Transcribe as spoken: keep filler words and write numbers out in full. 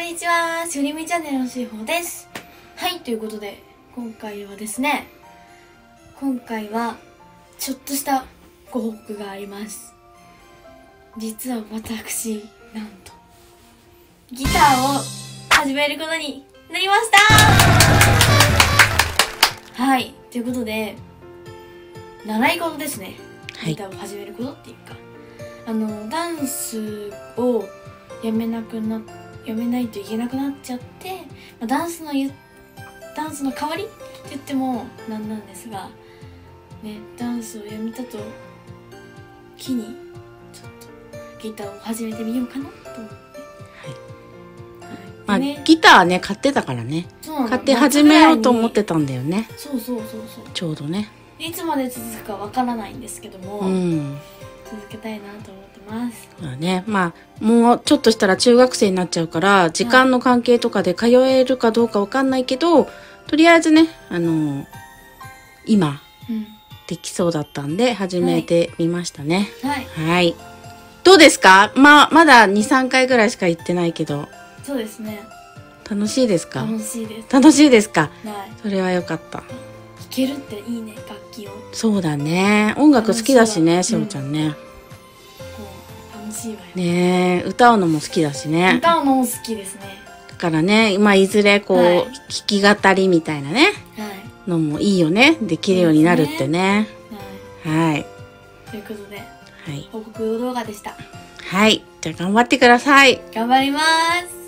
にちは、しおりみチャンネルのしほです。はい、ということで今回はですね今回はちょっとしたご報告があります。実は私、なんとギターを始めることになりました。はい、ということで習い事ですね。ギターを始めることっていうか、あのダンスをやめなくなやめないといけなくなっちゃって、まあ、ダンスのゆダンスの代わりって言ってもなんなんですがね、ダンスをやめたと機にちょっとギターを始めてみようかなと思って、はいまあね、 ギターね買ってたからね、買って始めようと思ってたんだよね。 そうそうそうそう、 ちょうどね。 いつまで続くかわからないんですけども、うん、続けたいなと思ってます。 そうだね。まあもうちょっとしたら中学生になっちゃうから時間の関係とかで通えるかどうかわかんないけど、とりあえずね、あのー、今、うん、できそうだったんで始めてみましたね。 はい、 はい、どうですか？まあまだ にさんかいぐらいしか行ってないけど。 そうですね。 楽しいですか？ 楽しいです。 楽しいですか？はい、 それはよかった。 弾けるっていいね、楽器を。 そうだね。音楽好きだしね、しおちゃんね。 うん、楽しいわよね。歌うのも好きだしね。 歌うのも好きですね。 だからね、まあいずれこう、はい、弾き語りみたいなね、はい、のもいいよね。できるようになるってね。はい。はい。 ということで、 はい、 報告動画でした。 はい。じゃあ頑張ってください。 頑張ります。